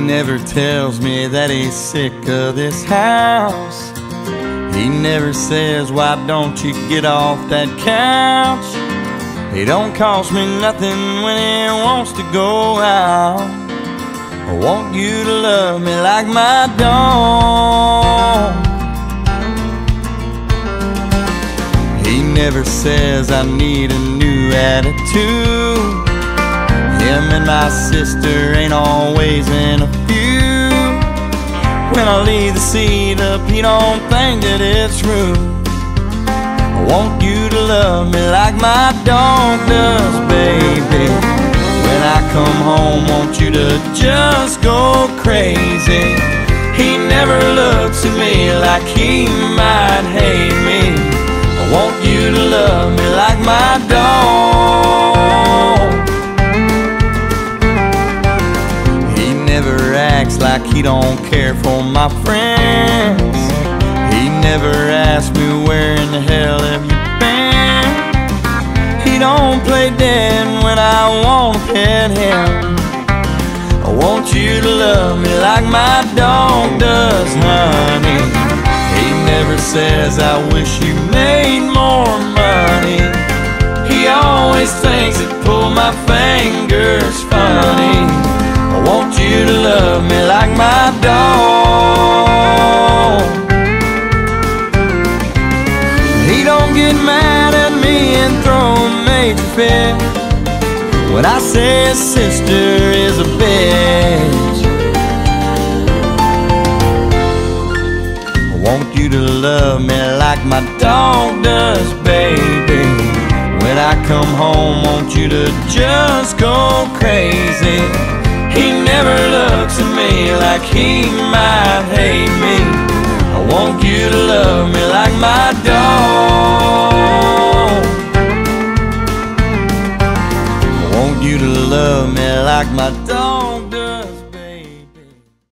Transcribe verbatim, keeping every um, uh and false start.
never tells me that he's sick of this house. He never says, why don't you get off that couch? He don't cost me nothing when he wants to go out. I want you to love me like my dog. He never says I need a new attitude. Him and my sister ain't always in a feud. When I leave the seat up, he don't think that it's rude. I want you to love me like my dog does, baby. When I come home, want you to just go crazy. He never looks at me like he might hate me. I want you to love me like my dog. He never acts like he don't care for my friends. He never asks me where in the hell have you been. He don't play dead when I wanna pet him. I want you to love me like my dog does, honey. He never says I wish you made more money. He always thinks it pull my fingers funny. I want you to love me like my dog. He don't get mad at me and throw a major fit when I say his sister is a bitch. I want you to love me like my dog does, baby. When I come home, want you to just go crazy. He never looks at me like he might hate me. I want you to love me like my dog. I want you to love me like my dog.